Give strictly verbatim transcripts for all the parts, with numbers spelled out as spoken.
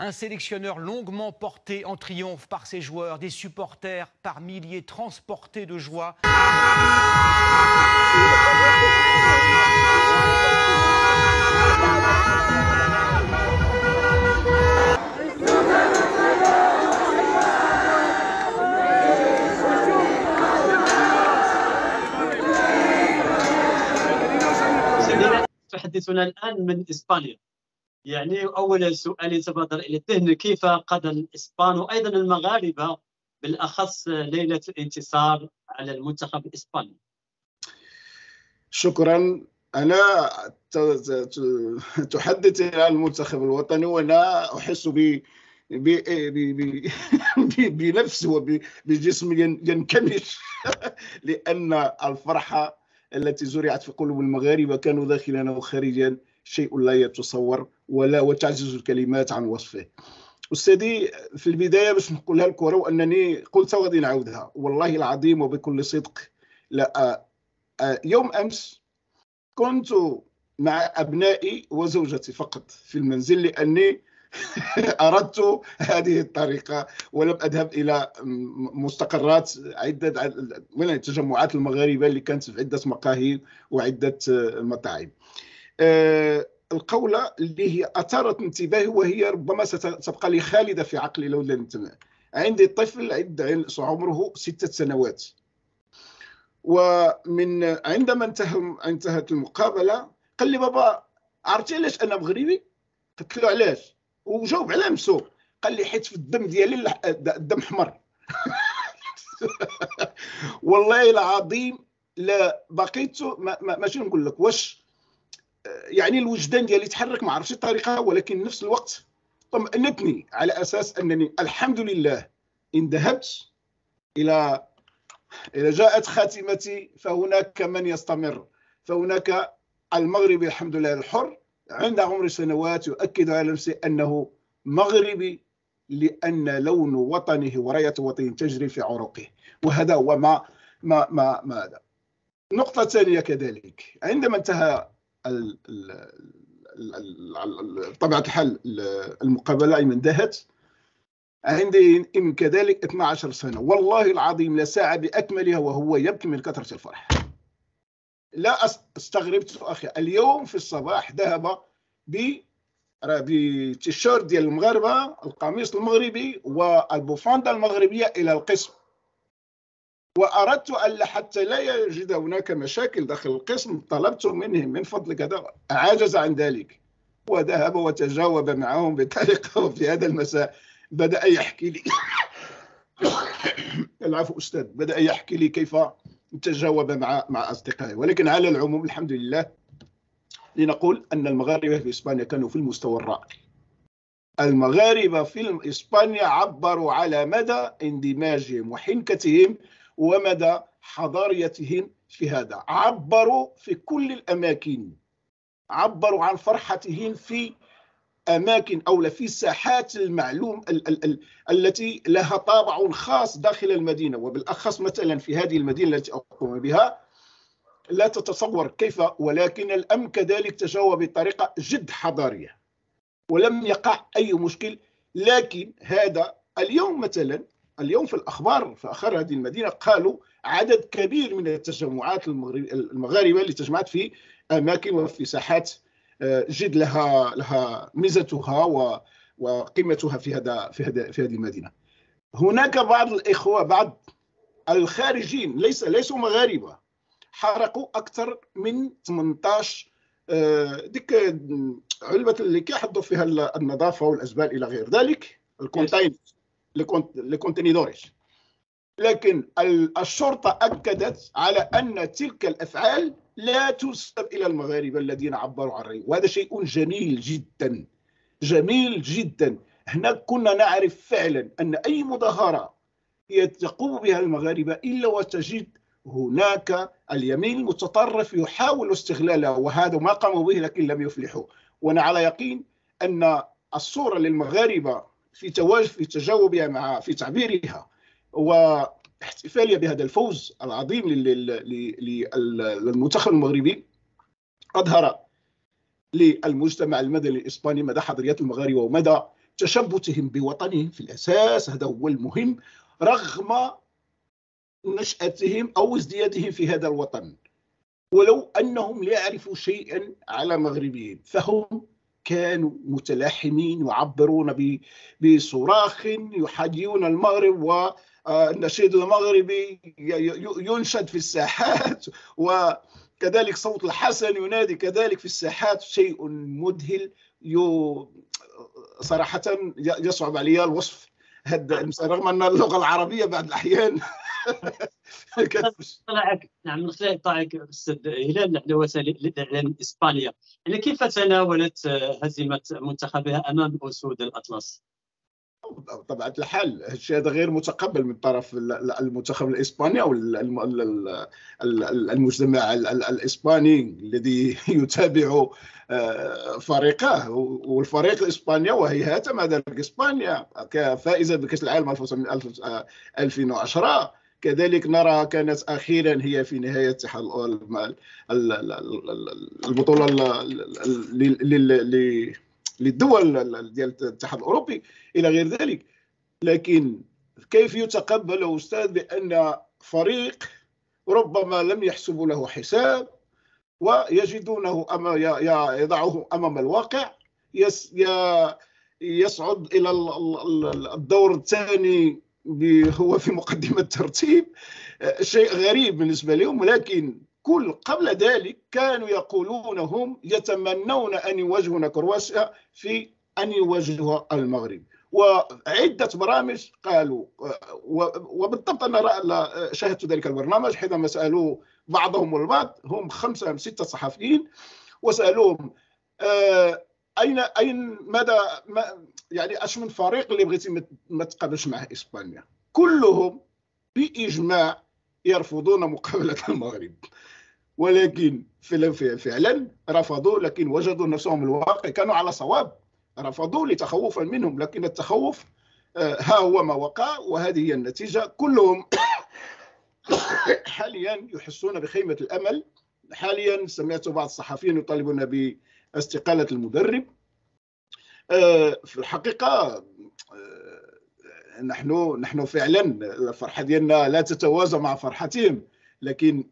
Un sélectionneur longuement porté en triomphe par ses joueurs, des supporters par milliers transportés de joie. تحدثنا الآن من إسبانيا. يعني أول سؤال يتبادر إلى الذهن، كيف قضى الإسبان وأيضا المغاربة بالأخص ليلة الانتصار على المنتخب الإسباني؟ شكرا. أنا تحدث عن المنتخب الوطني وأنا أحس ب بنفس وبجسم ينكمش لأن الفرحة التي زرعت في قلوب المغاربة كانوا داخلنا وخارجا شيء لا يتصور ولا وتعجز الكلمات عن وصفه. أستاذي، في البداية باش نقولها الكرة وأنني قلت وغادي نعاودها والله العظيم وبكل صدق. لا، يوم أمس كنت مع أبنائي وزوجتي فقط في المنزل لأني أردت هذه الطريقة ولم أذهب إلى مستقرات عدة من التجمعات المغاربة اللي كانت في عدة مقاهي وعدة مطاعم. القولة اللي هي أثارت انتباهي وهي ربما ستبقى لي خالدة في عقلي لو لم انتبه. عندي طفل عمره ستة سنوات، ومن عندما انتهت المقابلة قال لي بابا عرفتي علاش أنا مغربي؟ قلت له علاش؟ وجاوب على نفسه، قال لي حيت في الدم ديالي الدم حمر. والله العظيم لا بقيت ماشي نقول لك واش يعني الوجدان ديالي تحرك، ما عرفتش الطريقه، ولكن نفس الوقت طمأنتني على اساس انني الحمد لله ان ذهبت الى الى جاءت خاتمتي فهناك من يستمر، فهناك المغربي الحمد لله الحر عند عمر سنوات يؤكد على نفسه أنه مغربي لأن لون وطنه وراية وطنه تجري في عروقه، وهذا هو ما ما ما ما هذا. نقطة ثانية كذلك، عندما انتهى بطبيعة الحال المقابلة من انتهت عندي ابن كذلك اثنتي عشرة سنة، والله العظيم لا ساعة بأكملها وهو يبكي من كثرة الفرح. لا استغربت أخي اليوم في الصباح ذهب بتيشيرت ديال المغاربة، القميص المغربي والبوفاندا المغربية إلى القسم، وأردت ألا حتى لا يجد هناك مشاكل داخل القسم طلبت منه من فضلك هذا، عجز عن ذلك وذهب وتجاوب معهم بطريقة. وفي هذا المساء بدأ يحكي لي العفو أستاذ، بدأ يحكي لي كيف تجاوب مع مع أصدقائي. ولكن على العموم الحمد لله لنقول أن المغاربة في إسبانيا كانوا في المستوى الراقي. المغاربة في إسبانيا عبروا على مدى اندماجهم وحنكتهم ومدى حضاريتهم في هذا، عبروا في كل الأماكن، عبروا عن فرحتهم في أماكن أو في ساحات المعلوم ال ال ال التي لها طابع خاص داخل المدينة، وبالأخص مثلا في هذه المدينة التي أقوم بها لا تتصور كيف، ولكن الأمن كذلك تجاوب بطريقة جد حضارية ولم يقع أي مشكل. لكن هذا اليوم مثلا اليوم في الأخبار في آخر هذه المدينة قالوا عدد كبير من التجمعات المغاربة اللي تجمعت في أماكن وفي ساحات جد لها لها ميزتها وقيمتها في هذا في هذا في هذه المدينة. هناك بعض الإخوة بعض الخارجين ليس ليسوا مغاربة حرقوا أكثر من ثمانية عشر ديك علبة اللي كيحطوا فيها النظافة والأزبال إلى غير ذلك، الكونتين الكونتينيدوريش. لكن الشرطة أكدت على أن تلك الأفعال لا تنسب إلى المغاربة الذين عبروا عن الرأي، وهذا شيء جميل جدا جميل جدا. هنا كنا نعرف فعلا أن أي مظاهرة يقوم بها المغاربة إلا وتجد هناك اليمين المتطرف يحاول استغلالها، وهذا ما قاموا به لكن لم يفلحوا. وأنا على يقين أن الصورة للمغاربة في تواجد في تجاوبها مع في تعبيرها واحتفالها بهذا الفوز العظيم للمنتخب المغربي أظهر للمجتمع المدني الإسباني مدى حضارية المغاربة ومدى تشبثهم بوطنهم في الأساس، هذا هو المهم، رغم نشأتهم أو ازديادهم في هذا الوطن. ولو أنهم لا يعرفوا شيئا على مغربهم، فهم كانوا متلاحمين يعبرون بصراخ، يحيون المغرب، والنشيد المغربي ينشد في الساحات، وكذلك صوت الحسن ينادي كذلك في الساحات. شيء مذهل صراحة يصعب علي الوصف هذا، رغم أن اللغة العربية بعض الأحيان نعم. من خلال إطلاعك أستاذ هلال على وسائل الإعلام الإسبانية، يعني كيف تناولت هزيمة منتخبها أمام أسود الأطلس؟ بطبيعة الحال الشيء هذا غير متقبل من طرف المنتخب الإسباني أو المجتمع الإسباني الذي يتابع فريقه، والفريق الإسبانيا وهيئات مع ذلك إسبانيا كفائزة بكأس العالم ألفين وعشرة. كذلك نرى كانت أخيرا هي في نهاية اتحاد البطولة للدول ديال الاتحاد الأوروبي إلى غير ذلك. لكن كيف يتقبل أستاذ بأن فريق ربما لم يحسبوا له حساب ويجدونه يضعه أمام الواقع يصعد إلى الدور الثاني هو في مقدمة الترتيب؟ شيء غريب بالنسبة لهم. ولكن كل قبل ذلك كانوا يقولون هم يتمنون أن يواجهون كرواتيا في أن يواجهوا المغرب، وعدة برامج قالوا، وبالضبط أنا شاهدت ذلك البرنامج حينما سألوا بعضهم البعض، هم خمسة أم ستة صحفيين، وسألوهم أين أين ماذا ما يعني أش من فريق اللي بغيتي ما تقابلش معه إسبانيا؟ كلهم بإجماع يرفضون مقابلة المغرب، ولكن فعلا رفضوا، لكن وجدوا نفسهم الواقع كانوا على صواب، رفضوا لتخوفا منهم، لكن التخوف ها هو ما وقع وهذه هي النتيجة. كلهم حاليا يحسون بخيمة الأمل. حاليا سمعت بعض الصحفيين يطالبون باستقالة المدرب. في الحقيقة نحن نحن فعلا الفرحة ديالنا لا تتوازى مع فرحتهم، لكن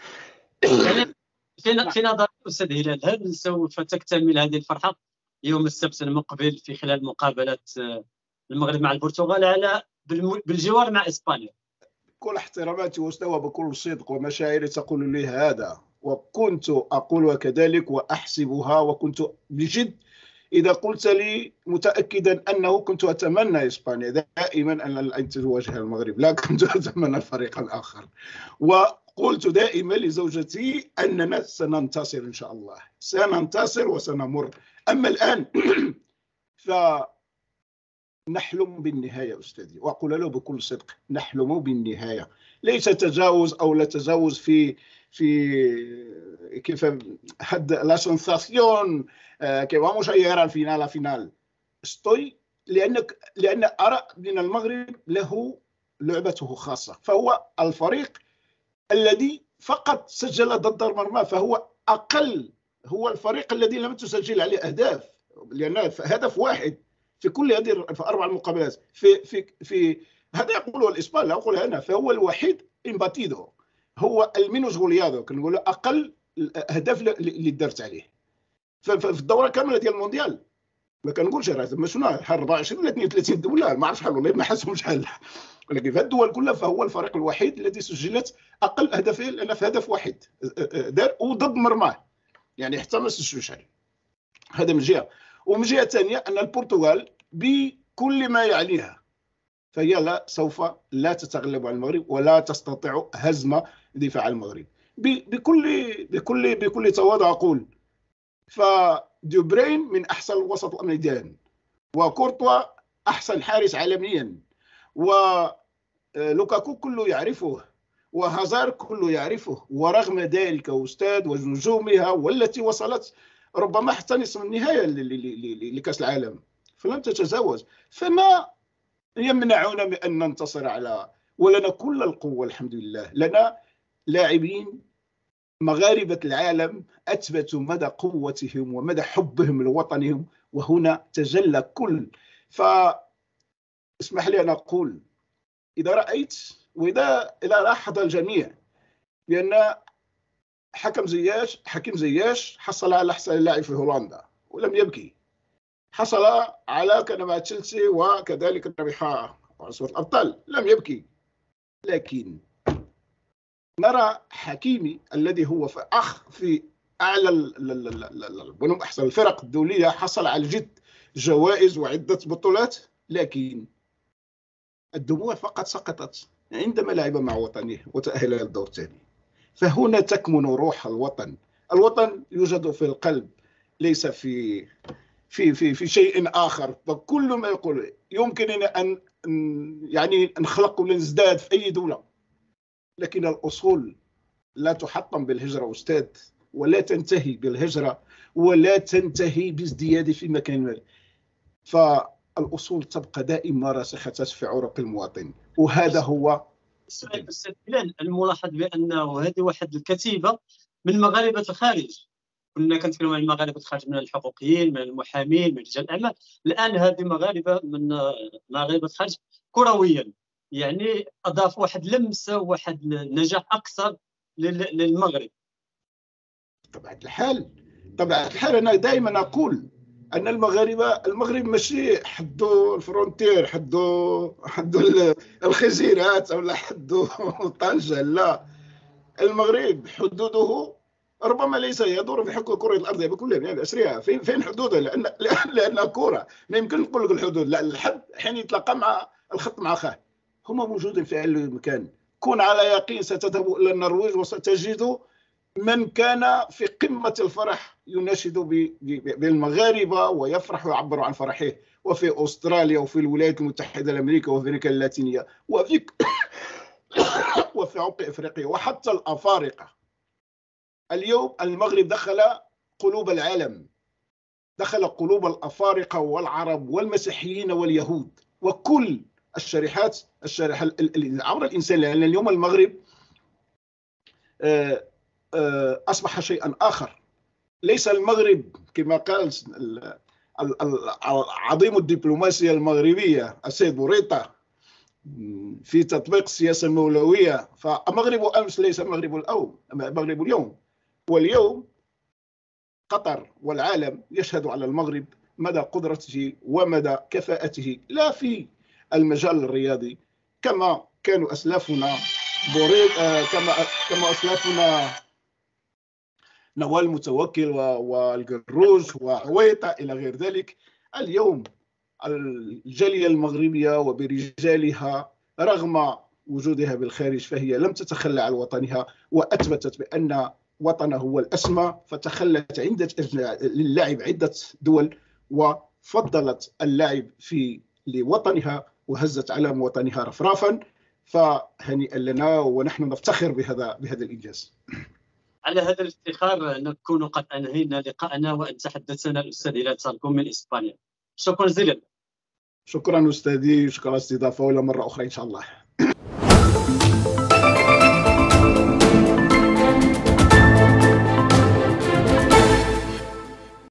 في نظر أستاذ هلال، هل سوف تكتمل هذه الفرحة يوم السبت المقبل في خلال مقابلة المغرب مع البرتغال على بالجوار مع إسبانيا؟ بكل احتراماتي واستوى بكل صدق ومشاعري تقول لي هذا، وكنت أقولها كذلك وأحسبها، وكنت بجد إذا قلت لي متأكدا أنه كنت أتمنى إسبانيا دائما أن تواجه المغرب، لا كنت أتمنى الفريق الآخر. وقلت دائما لزوجتي أننا سننتصر إن شاء الله، سننتصر وسنمر. أما الآن فنحلم بالنهاية أستاذي، وأقول له بكل صدق نحلم بالنهاية، ليس تجاوز أو لا تجاوز في في كيف هاد لا سنساسيون كي vamos a llegar al final al final estoy لأن لأن أرى أن المغرب له لعبته خاصة، فهو الفريق الذي فقط سجل ضد المرمى، فهو أقل، هو الفريق الذي لم تسجل عليه أهداف، لأن هدف واحد في كل هذه في أربع مقابلات في في في هذا يقوله الإسبان، لا أقولها أنا، فهو الوحيد إمباتيدو، هو المينوس غوليادو كنقول أقل أهداف اللي درت عليه في الدوره كامله ديال المونديال. ما كنقولش راه تما شنو شحال أربعة وعشرين ولا اثنين وثلاثين دوله، ما عرف شحال والله ما حاسبهم شحال، ولكن في الدول كلها فهو الفريق الوحيد الذي سجلت اقل اهدافين، لان في هدف واحد دار وضد مرماه، يعني حتى ما سجلوش عليه. هذا من جهه، ومن جهه ثانيه ان البرتغال بكل ما يعنيها فهي لا سوف لا تتغلب على المغرب ولا تستطيع هزم دفاع المغرب. بكل بكل بكل تواضع اقول فدوبرين من احسن الوسط الامريكان، وكورتوا احسن حارس عالميا، ولوكاكو كله يعرفه، وهازار كله يعرفه، ورغم ذلك استاذ ونجومها والتي وصلت ربما حتى نصف النهايه لكاس العالم فلم تتجاوز، فما يمنعنا من ان ننتصر على، ولنا كل القوه الحمد لله، لنا لاعبين مغاربة العالم أثبتوا مدى قوتهم ومدى حبهم لوطنهم، وهنا تجلى كل فاسمح لي أن أقول إذا رأيت وإذا إذا لاحظ الجميع بأن حكم زياش حكيم زياش حصل على أحسن لاعب في هولندا ولم يبكي، حصل على كان مع تشيلسي وكذلك ربح عصبة الأبطال لم يبكي. لكن نرى حكيمي الذي هو في أخ في أعلى البنوك أحسن الفرق الدولية، حصل على جد جوائز وعدة بطولات، لكن الدموع فقط سقطت عندما لعب مع وطنه وتأهل للدور الثاني. فهنا تكمن روح الوطن. الوطن يوجد في القلب ليس في في في في شيء آخر. فكل ما يقول يمكننا أن يعني نخلق ونزداد في أي دولة، لكن الأصول لا تحطم بالهجرة أستاذ، ولا تنتهي بالهجرة، ولا تنتهي بازدياد في مكان ما. فالأصول تبقى دائما راسخة في عروق المواطن، وهذا هو السؤال. أستاذ بلال، الملاحظ بأنه هذه واحد الكتيبة من مغاربة الخارج، كنا كنتكلموا عن المغاربة الخارج من الحقوقيين، من المحامين، من رجال الأعمال، الآن هذه مغاربة من مغاربة الخارج كرويا، يعني أضاف واحد لمسة وواحد نجاح أكثر للمغرب. طبعا الحال طبعا الحال أنا دائما أقول أن المغاربة المغرب ماشي حدو الفرونتير، حدو حدو الخزيرات ولا حدو طنجة، لا، المغرب حدوده ربما ليس يدور في حق كرة الأرض بكلها يعني بأسرها. فين فين حدودها؟ لأن لأن كرة ما يمكن نقول لك الحدود، لا، الحد حين يتلاقى مع الخط مع أخاه. هما موجودين في أي مكان. كن على يقين ستذهب إلى النرويج وستجد من كان في قمة الفرح يناشد بالمغاربة ويفرح ويعبر عن فرحه، وفي أستراليا وفي الولايات المتحدة الأمريكية وفي أمريكا اللاتينية وفي وفي عمق إفريقيا وحتى الأفارقة. اليوم المغرب دخل قلوب العالم، دخل قلوب الأفارقة والعرب والمسيحيين واليهود وكل الشريحات الشريحة عبر الإنسان. لأن اليوم المغرب أصبح شيئا آخر. ليس المغرب كما قال عظيم الدبلوماسية المغربية السيد بوريطة في تطبيق السياسة المولوية، فالمغرب أمس ليس المغرب الأول، المغرب اليوم. واليوم قطر والعالم يشهد على المغرب مدى قدرته ومدى كفاءته، لا في المجال الرياضي كما كانوا أسلافنا بوريط كما كما أسلافنا نوال متوكل والقروج وعويطة إلى غير ذلك. اليوم الجالية المغربية وبرجالها رغم وجودها بالخارج فهي لم تتخلى عن وطنها، وأثبتت بأن وطنه هو الأسمى، فتخلت عدة للعب عدة دول وفضلت اللعب في لوطنها وهزت علم وطنها رفرافا. فهنيئا لنا ونحن نفتخر بهذا بهذا الإنجاز. على هذا الافتخار نكون قد أنهينا لقاءنا، وأن تحدثنا الأستاذ هلال صالكم من إسبانيا. شكرا جزيلا. شكرا أستاذي، شكرا استضافة، ولا مرة أخرى إن شاء الله.